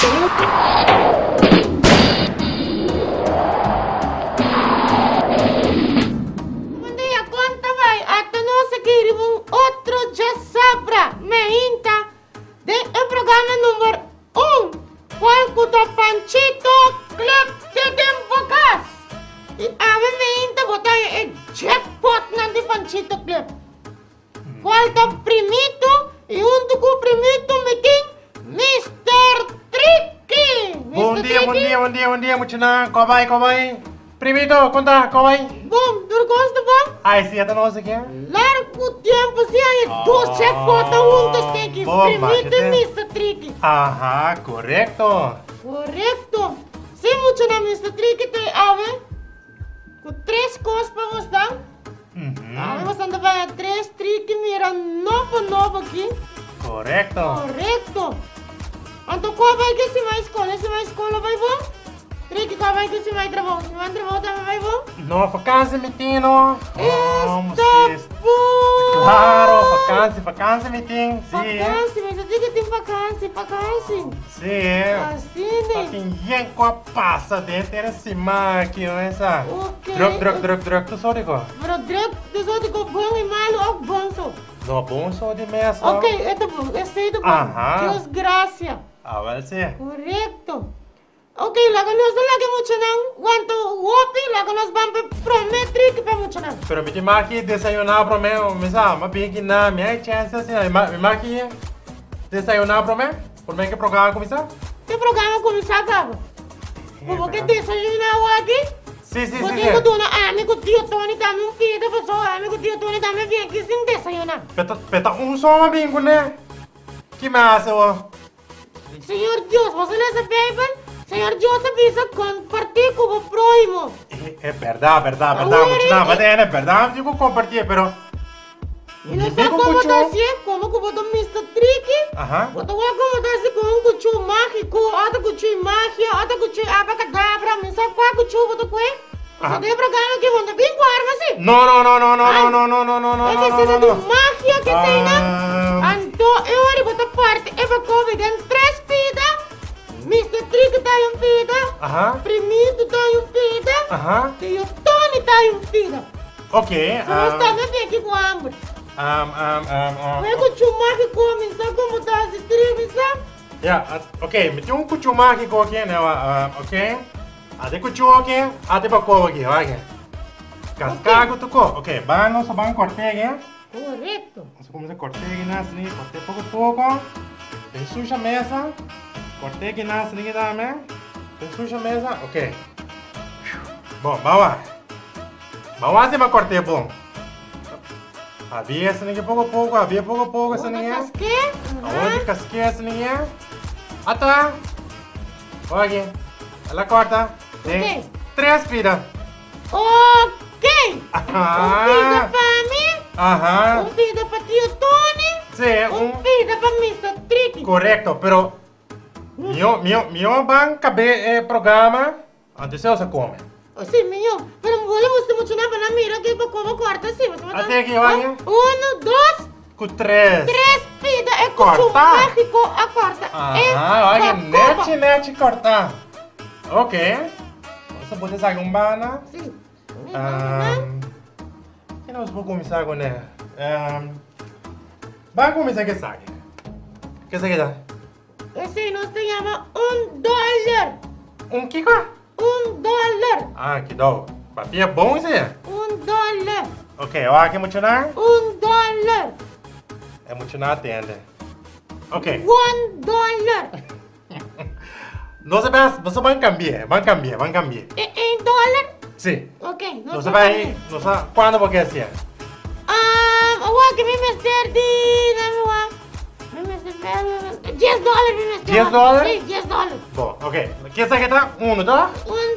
Quando a conta vai, até nós queremos outro já sabra, meinta, o programa número 1, qual do Panchito Club de Dembocas. E a meinta botar jackpot na de Panchito Club. Qual do primito e do primito meeting, Mr. Tricky. Bom dia, Muchina. Como vai? Primito, conta, como vai? Bom, tu gosta bom? Ai, sim, até nós aqui. Largo tempo, se aí dois jackpot juntos tem que primito e Mr. Tricky. Aham, correto. Correto. Se muito na Mr. Tricky tem ave, com 3 coisas para você dar. Você anda vai 3 Tricky, mira novo aqui. Correto. Correto. Então qual vai que se vai escola vai bom? Tricky, qual vai que se vai trabalhar? Se vai trabalhar também vai bom? No, vacância, metino. Está bom. Claro, vacância, meeting. Sim. Vacância, mas eu digo que tem vacância. Sim. Assim, né? Tem com a passa dentro desse aqui, não é essa? Ok. Drog, tu só digo. Pero druk, tu só digo bom e malo ou bom só. No, bom só de mesmo. Ok, é bom, eu sei do bom. Aham. Deus graça. Ah, vai ser. Correto. Ok, logo nós lagi muito não. Quanto opi, logo nós vamos prometer que para muito não. Pero me maki desayunar para mim, me sabe, mas bem que na minha chance assim, me maki desayunar para mim, por mim que programa começar? Tem programa começar agora. Como que desayunar aqui? Sim. Porque eu dou na amigo tio Tony também pida pessoa, amigo tio Tony também vem aqui sem desayunar. Peta só uma bingo, né? Que massa, ó. Senhor Deus, você lê essa Bíblia? Senhor Deus avisa compartir com o próximo. É verdade, muchina, mas é verdade, digo compartilhar, pero E não sabe como tá assim, como que botou Mr. Tricky? Aham. Botou como tá assim com um cuchu mágico, outro cuchu mágia, outro cuchu abacadabra, não sabe qual cuchu botou com ele? Você tem programa que vão bem com arma assim? No. Esse precisa de magia que tem, né? Então, eu vou botar parte, eu vou comer 3 pidas. Mr. Tricky tá em pida. Aham. Primito tá em pida. Aham. E o Tony tá em pida. Ok. Nós também vem aqui com hambre. Eu com o mágico come, sabe como tá esse trigo, sabe? Yeah, ok, meti um cuchu mágico aqui, né? Ok. Até cuchu aqui, até bacô aqui, ok. Cascago tu co. Ok, vamos cortar aqui. Correto. Vamos começar a cortar aqui na assim, cortei pouco. Tem suja a mesa. Cortei aqui na assim, também. Tem suja a mesa, ok. Bom, vamos lá. Vamos lá se vai cortar bom. Havia essa ninguém pouco, essa ninguém. Casquê? Aonde casquei essa ninguém? Até. Olha, ela corta. Tem 3 vidas. Ok. Aham. Pida pra mim. Aham. Pida pra tio Tony. Sim, Pida pra Mr. Tricky. correto, pero meu ban cabe programa antes você come. Sim, meu. Pero você muito na mira que eu como corta assim. Até aqui, olha. 1, 2, Com 3. 3 pida é Corta. com mágico a corta. Olha, net cortar. Ok. Você pode sair bana. Sim. Que nós vamos começar agora? Vamos começar com essa aqui. Que essa aqui dá? Esse nós se chama $1. Kiko? $1. Ah, que dó. Papel é bom isso aí? $1. Ok, olha aqui, Muchina. $1. É Muchina atende. Ok. $1. Você vai cambiar. Em dólar? Sim. Ok. Você vai... Quando você quer? Agora que me mestre de... $10, me mestre. $10? Sim, $10. Bom, ok. Que essa aqui tá? $1. $1.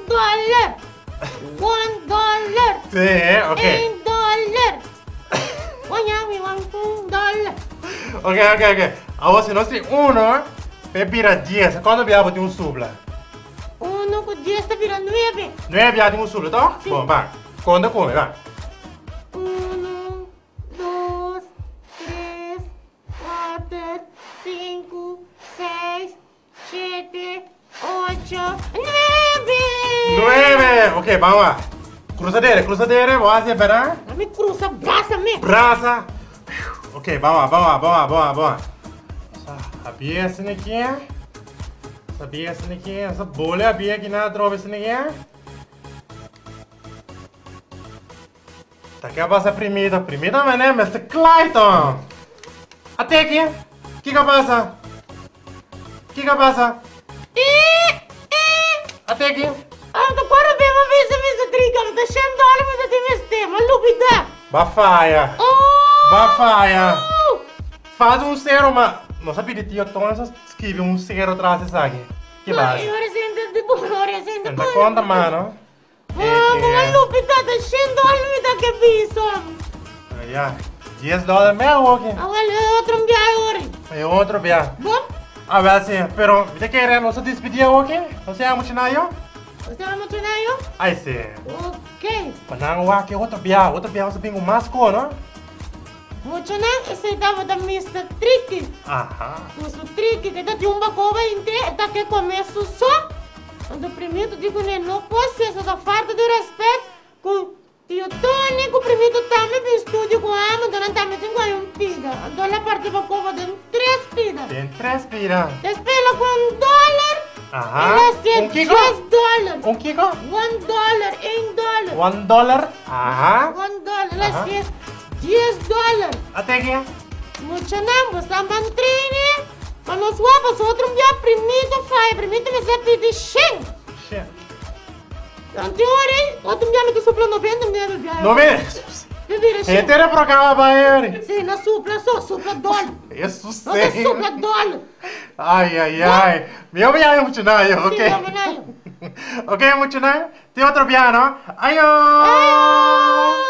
$1. Sim, ok. Em dólar. Olha, me want $1. Ok. Agora se nós tem 1, pepira 10. Quando viaja tem supla? 1 com 10 está virando 9. 9 viaja tem supla, tá? Sim. Bom, vai. Conta come, vai. 1, 2, 3, 4, 5, 6, 7, 8, 9. 9. Ok, vamos lá. Cruzadere, vou fazer, ¿verdad? Me cruza, abraça-me. Braça. Ok, vamos lá. Abrir essa aqui. Essa bolha abrir aqui na droga essa aqui. Tá aqui a base primeira, mas né, Mr. Clayton. Até aqui. O que passa? Até aqui. Agora bem, uma vez a mesa trica, não deixa andar, mas tem mais tema, lupita. Bafaia. Oh! Faz um zero, mas não sabia de ti, então só escreve um zero atrás dessa aqui. Que base? Eu resento de boa, resento de Não conta, mano. Uma lupita, deixa andar, me dá que bicho. Ya, $10 mesmo, ok? Olha, outro bicho. É outro viagem. Bom? A ver, sim, pero, ¿te quieres nos despedir, ok? ¿No se llama Chinayo? Você vai emocionar eu? Aí sim. Ok. Panang aqui outro viagem você vem com masco, não? Emocionar, esse dava da Mr. Tricky. Aham. Mr. Tricky, que tá de uma cova inteira, tá que começo só. Quando primeiro digo, né, não posso ser essa falta de respeito com tio Tony, com o primeiro também no estúdio com a ama, dona também tem um pida. A dona parte da cova de 3 pida. Tem 3 pira. Despela com $1. Aham. Ela Kiko? $10. Um Kiko? $1. $1. Aham. $1. Ela $10. Até aqui. Emocionar, você tá mantrini. Mas nós vamos outro dia primeiro faz, primeiro me serve de shen. Anteori, outro dia me que supla 90 mil dia. 90. Eu vira shen. Este programa para ele. Sim, na supla só, supla $. Isso Não é sim. supla $. Ai. Meu viagem é Chinayo, ok? Sim, vamos lá. Ok, Chinayo. Tem outro viagem, não? Ayo. Ayo.